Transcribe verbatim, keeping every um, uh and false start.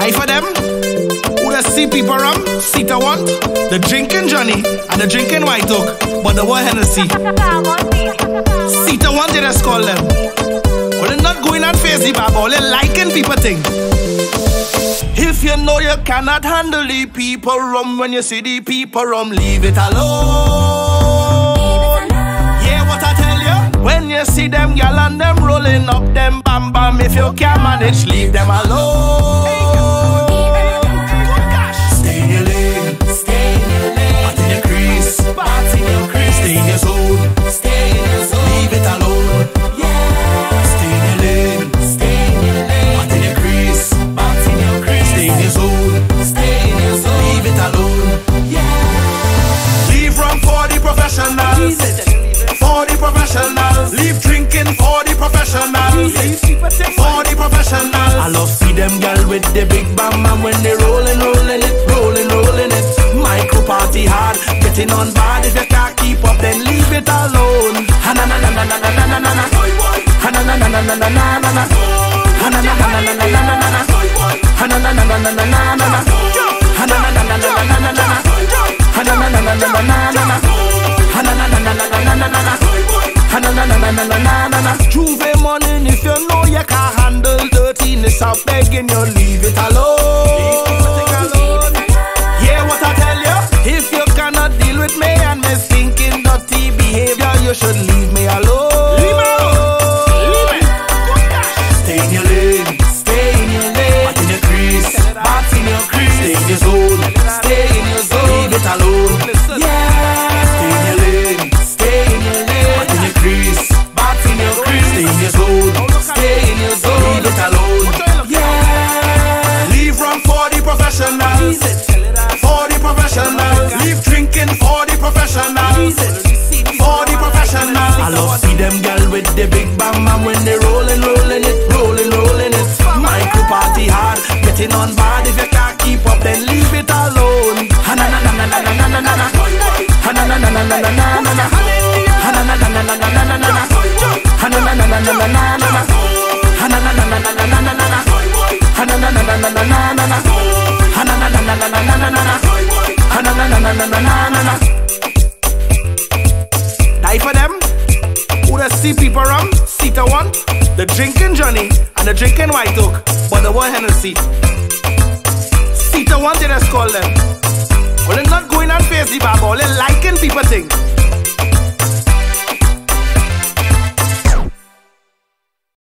Die for them who the see people rum, Sita want, the drinking Johnny and the drinking White Oak, but the one Hennessy. Sita want, they just call them. But they're not going on face the baba, they're liking people thing. If you know you cannot handle the people rum, when you see the people rum, leave it alone. Yeah, what I tell you? When you see them gal and them rolling up them bam bam, if you can't manage, leave them alone. Stay in your lane, stay in your lane. Bat in your crease, bat in your crease. Stay in your zone, stay in your zone. Leave it alone. Yeah. Stay in your lane, stay in your lane. Bat in your crease, bat in your crease. Stay in your zone, stay in your zone. Leave it alone. Yeah. Leave rum for the professionals. For the professionals. Leave drinking for the professionals. For the professionals. I love see them girl with the big bam and when they rolling, rolling it, rolling, rolling it. Micro party hard, getting on bad. If you can't keep up, then leave it alone. Ha na na na na na na na na na. Ha na na na na na na na na. Ha na na na na na na na na. Ha na na na na na na na. Ha na na na na na na na. Ha na na na na na na na. Ha na na na na na na na. Ha na na na na na na na. Juve morning, if you know you can't handle dirtiness, I'm begging you, leave it alone. Yeah, what I tell you? If you cannot deal with me and me stinking dirty behavior, you should leave me alone. Leave me alone. Leave me. Stay in your lane. Stay in your lane. Bat in your crease. Bat in your crease. Stay in your zone. Stay in your zone. Leave it alone. Yeah. Stay in your lane. Stay in your lane. Bat in your crease. Bat in your crease. Stay in your zone. Stay in your zone. Leave it alone. Yeah. Leave rum for the professionals. For the professionals. Leave drinking for the professionals. For the professionals. I love see them girl with the big bam and when they rolling, rolling it, rolling, rolling it. Micro party hard, getting on bad. If you can't keep up, then leave it alone. Ha na na na na na na na na na. Ha na na na na na na na na. Ha na na na na na na na na. Ha na na na na na na na. Ha na na na na na na na na. Ha na na na na na na na. Ha na na na na na na na na. Ha na na na na na na na. Die for them who the see people rum, Sita want, the drinking Johnny and the drinking White Oak, but the one Hennessy. Sita want, they just call them. Well, they're not going on face the baba, they're liking people thing.